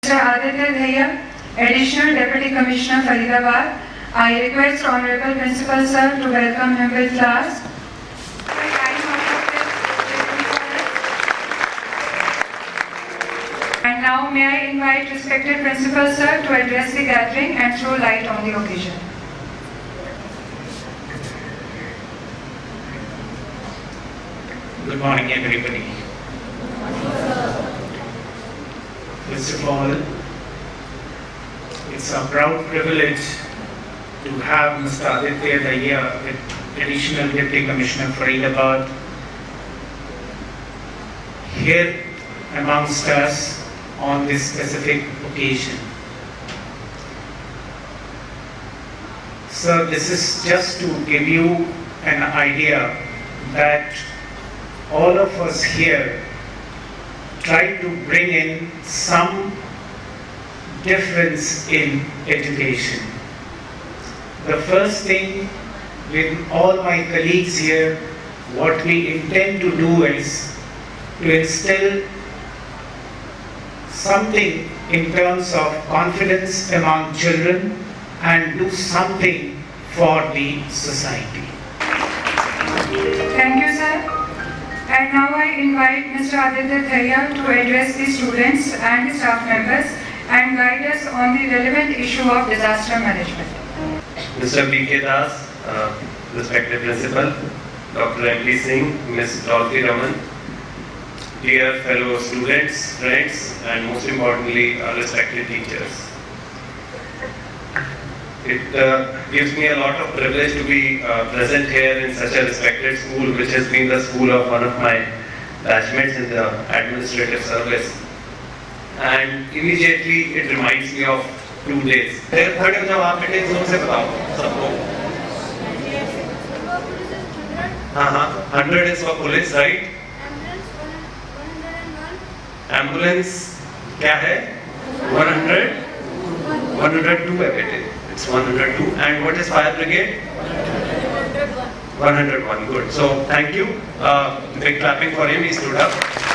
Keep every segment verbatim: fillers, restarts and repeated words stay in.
Mister Aditya Dhaya, Additional Deputy Commissioner, Faridabad. I request Honorable Principal Sir to welcome him with class. And now may I invite respected Principal Sir to address the gathering and throw light on the occasion. Good morning, everybody. First of all, it's a proud privilege to have Mister Aditya Dhaya, Additional Deputy Commissioner, Faridabad, here amongst us on this specific occasion. So this is just to give you an idea that all of us here try to bring in some difference in education. The first thing with all my colleagues here, what we intend to do is to instill something in terms of confidence among children and do something for the society. Thank you, sir. And now I invite Mister Aditya Dhaya to address the students and the staff members and guide us on the relevant issue of disaster management. Mister B K Das, uh, respected Principal, Doctor M P Singh, Miz Dorothy Raman, dear fellow students, friends, and most importantly, our respected teachers. It uh, gives me a lot of privilege to be uh, present here in such a respected school, which has been the school of one of my batchmates in the administrative service. And immediately it reminds me of two days. Third exam आप बेटे जोर से बताओ सबको. हाँ हाँ, hundred is for police, right? Ambulance क्या है? one hundred, one hundred two है बेटे. It's one hundred two. And what is fire brigade? one hundred one. Good. So thank you. Uh, big clapping for him. He stood up.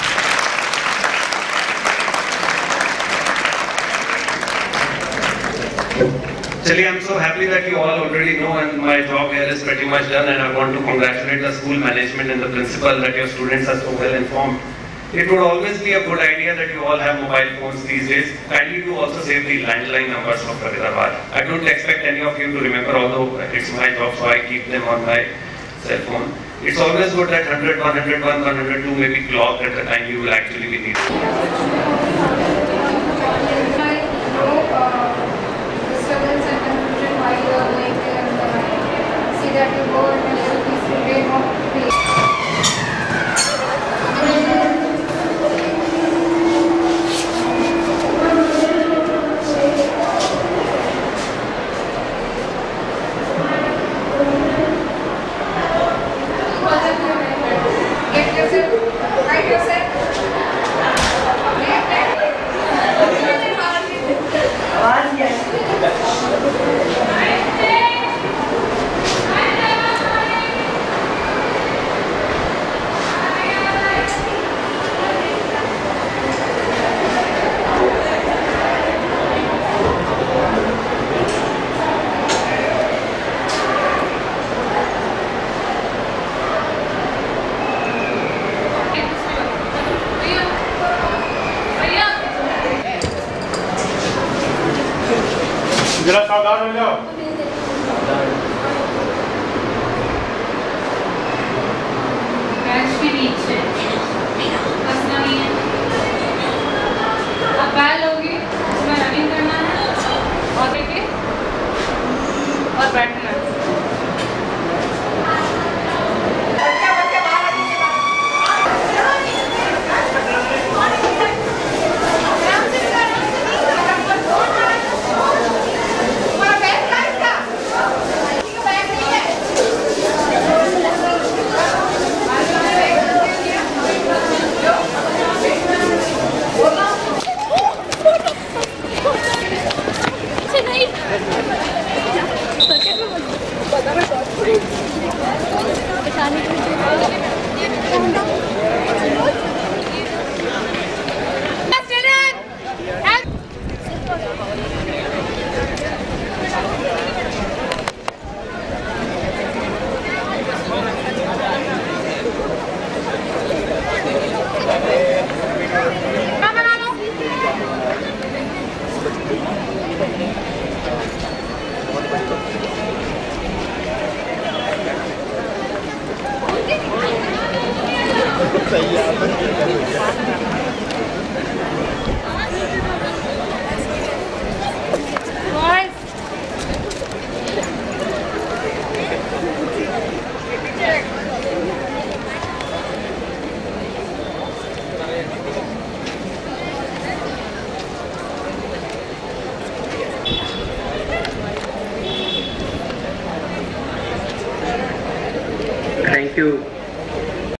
Actually, I'm so happy that you all already know, and my job here is pretty much done, and I want to congratulate the school management and the principal that your students are so well informed. It would always be a good idea that you all have mobile phones these days. Kindly do also save the landline numbers of Faridabad. I don't expect any of you to remember, although it's my job, so I keep them on my cell phone. It's always good that one hundred, one hundred one, one hundred two may be clocked at the time you will actually be needed. जरा सावधान हो जाओ। Batch के नीचे फंसना नहीं है। अब बैल होगी, उसमें रनिंग करना है और देखे और बैठना है। One Thank you.